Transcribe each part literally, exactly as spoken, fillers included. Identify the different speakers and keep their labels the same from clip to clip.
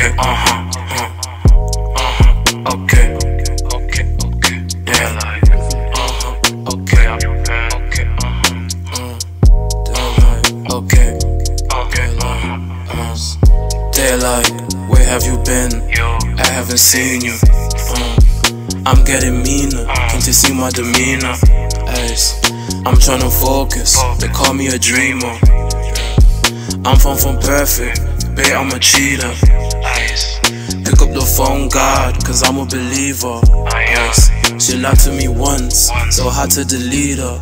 Speaker 1: okay, uh-huh, uh-huh, uh-huh, okay, okay, okay, yeah, like, uh-huh, okay, okay, uh-huh, uh, okay, okay, uh-huh, uh, daylight, where have you been? I haven't seen you, uh, I'm getting meaner, can't you see my demeanor? Ice. I'm tryna focus, they call me a dreamer. I'm far from perfect, babe, I'm a cheater. Pick up the phone, God, cause I'm a believer. Ice. She lied to me once, so hard to delete her.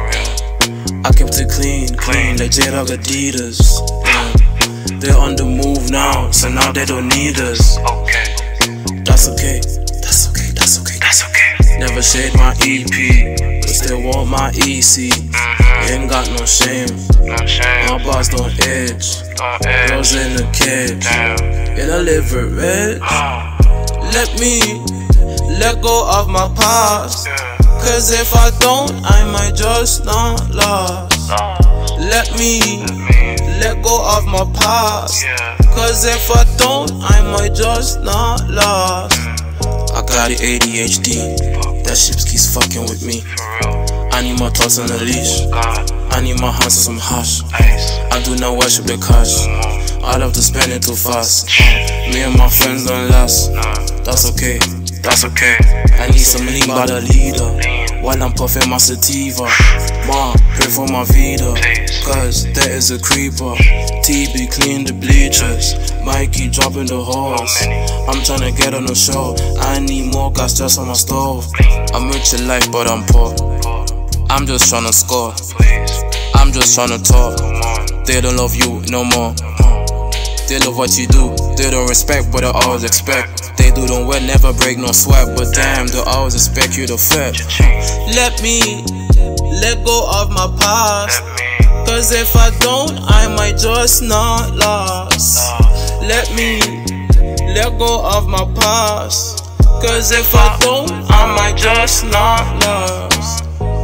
Speaker 1: I kept it clean, clean, like J-Dog Adidas. Yeah. They're on the move now, so now they don't need us. That's okay, that's okay, that's okay, that's okay. Never shade my E P, but still want my E C. Ain't got no shame, my boss don't edge. Girls in the cage, and I live it rich. Let me let go of my past, cause if I don't, I might just not last. Let me let go of my past, cause if I don't, I might just not last. I got the A D H D, that shit keeps fucking with me. I need my thoughts on a leash, I need my hands on some hash. I do not worship the cash, I love to spend it too fast. Me and my friends don't last, that's okay, that's okay. I need some lean by the leader, while I'm puffing my sativa. Ma, pray for my vida, cause there is a creeper. T B clean the bleachers, Mikey dropping the hose. I'm tryna get on the show, I need more gas just on my stove. I'm rich in life but I'm poor, I'm just tryna score, I'm just tryna talk. They don't love you no more, they love what you do. They don't respect but they always expect. They do don't wear, never break no sweat, but damn, they always expect you to fit. Let me let go of my past, cause if I don't, I might just not last. Let me let go of my past, cause if I don't, I might just not last.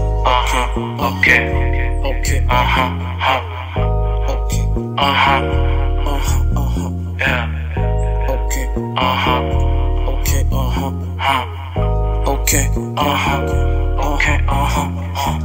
Speaker 1: Okay, okay, okay, uh-huh, okay, uh-huh, uh-huh, uh-huh, yeah, okay, uh-huh, okay, uh-huh, okay, uh-huh, okay, uh-huh.